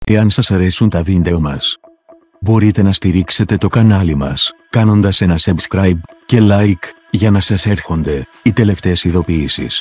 Εάν σας αρέσουν τα βίντεο μας, μπορείτε να στηρίξετε το κανάλι μας, κάνοντας ένα subscribe και like, για να σας έρχονται οι τελευταίες ειδοποιήσεις.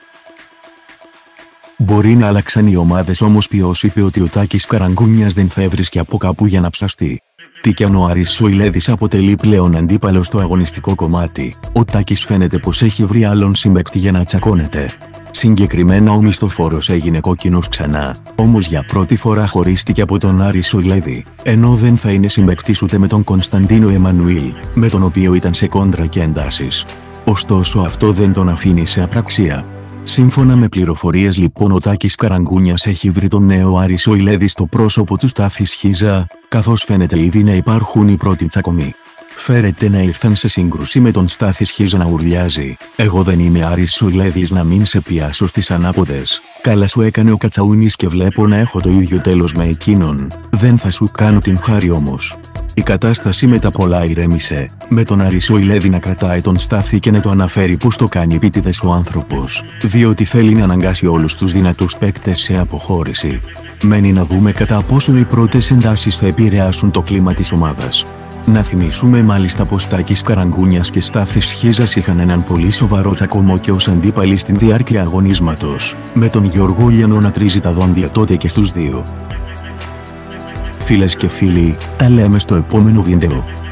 Μπορεί να άλλαξαν οι ομάδες, όμως ποιος είπε ότι ο Τάκης Καραγκούνιας δεν θα έβρισκε από κάπου για να ψαστεί? Τι κι αν ο Άρης Σοηλέδης αποτελεί πλέον αντίπαλο στο αγωνιστικό κομμάτι, ο Τάκης φαίνεται πως έχει βρει άλλον συμπαίκτη για να τσακώνεται. Συγκεκριμένα ο μισθοφόρος έγινε κόκκινος ξανά, όμως για πρώτη φορά χωρίστηκε από τον Άρη Σοηλέδη, ενώ δεν θα είναι συμπαίκτης ούτε με τον Κωνσταντίνο Εμμανουήλ, με τον οποίο ήταν σε κόντρα και εντάσεις. Ωστόσο αυτό δεν τον αφήνει σε απραξία. Σύμφωνα με πληροφορίες λοιπόν, ο Τάκης Καραγκούνιας έχει βρει τον νέο Άρη Σοηλέδη στο πρόσωπο του Στάθη Σχίζα, καθώς φαίνεται ήδη να υπάρχουν οι πρώτοι τσακωμοί. Φέρεται να ήρθαν σε σύγκρουση με τον Στάθη Σχίζα να ουρλιάζει: «Εγώ δεν είμαι Άρης Σοηλέδης να μην σε πιάσω στις ανάποδες. Καλά σου έκανε ο Κατσαούνης και βλέπω να έχω το ίδιο τέλος με εκείνον. Δεν θα σου κάνω την χάρη όμως». Η κατάσταση μετά πολλά ηρέμησε, με τον Άρη Σοηλέδη να κρατάει τον Στάθη και να το αναφέρει πως το κάνει επίτηδες ο άνθρωπος, διότι θέλει να αναγκάσει όλους τους δυνατούς παίκτες σε αποχώρηση. Μένει να δούμε κατά πόσο οι πρώτες εντάσεις θα επηρεάσουν το κλίμα της ομάδας. Να θυμίσουμε μάλιστα πως Τάκης Καραγκούνιας και Στάθης Σχίζας είχαν έναν πολύ σοβαρό τσακωμό και ως αντίπαλοι στην διάρκεια αγωνίσματος, με τον Γιώργο Λιανό να τρίζει τα δόντια τότε και στους δύο. Φίλες και φίλοι, τα λέμε στο επόμενο βίντεο.